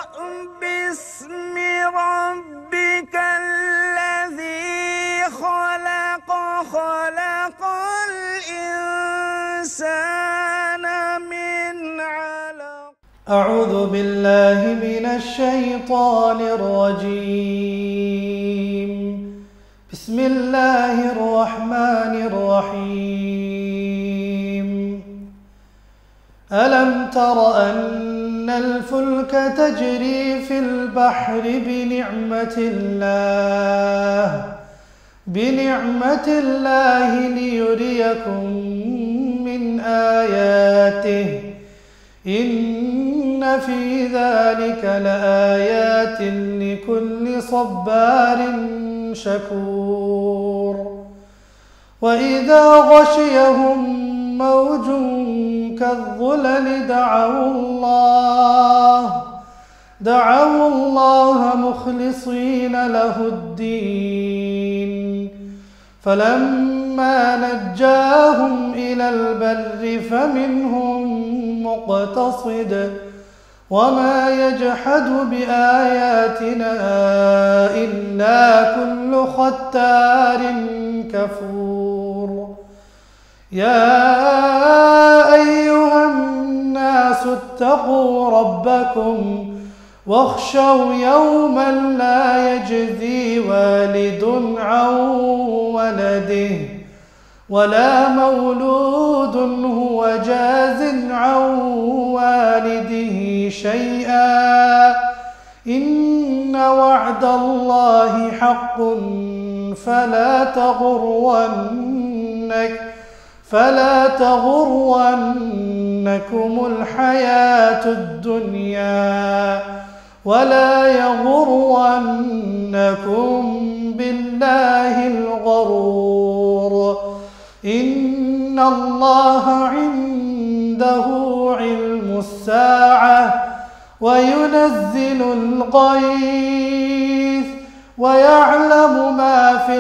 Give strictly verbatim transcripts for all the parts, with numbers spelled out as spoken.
باسم ربك الذي خلق خلق الإنسان من علق. أعوذ بالله من الشيطان الرجيم. بسم الله الرحمن الرحيم. ألم تر أن الفلك تجري في البحر بنعمة الله بنعمة الله ليريكم من آياته إن في ذلك لآيات لكل صبار شكور. وإذا غشيهم موج كالظلل دعوا الله دعوا الله مخلصين له الدين فلما نجاهم إلى البر فمنهم مقتصد وما يجحد بآياتنا إلا كل ختار كفور. يا أيها الناس اتقوا ربكم واخشوا يوما لا يجزي والد عن ولده ولا مولود هو جاز عن والده شيئا إن وعد الله حق فلا تغرنك فلا تغرنكم الحياة الدنيا ولا يغرنكم بالله الغرور. إن الله عنده علم الساعة وينزل الغيث ويعلم ما في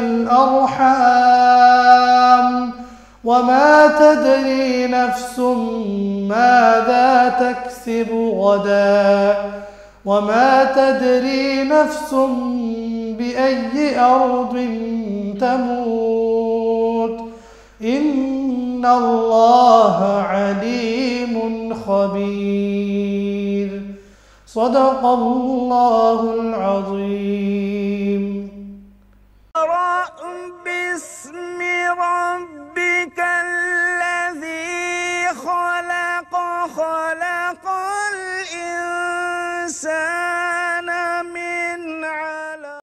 الأرحام وما تدري نفس ماذا تكسب غدا وما تدري نفس بأي أرض تموت إن الله عليم خبير. صدق الله العظيم.